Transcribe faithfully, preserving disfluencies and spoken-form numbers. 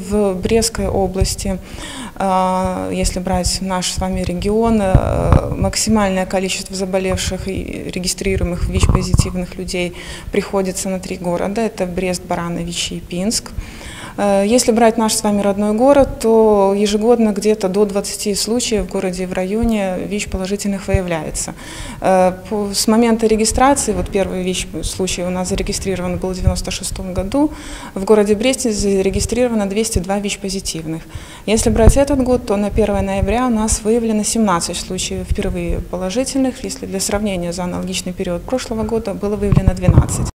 в Брестской области, если брать наш с вами регион, максимальное количество заболевших и регистрируемых ВИЧ-позитивных людей приходится на три города. Это Брест, Барановичи и Пинск. Если брать наш с вами родной город, то ежегодно где-то до двадцати случаев в городе и в районе ВИЧ-положительных выявляется. С момента регистрации, вот первый ВИЧ-случай у нас зарегистрирован был в девяносто шестом году, в городе Бресте зарегистрировано двести два ВИЧ-позитивных. Если брать этот год, то на первое ноября у нас выявлено семнадцать случаев впервые положительных, если для сравнения за аналогичный период прошлого года было выявлено двенадцать.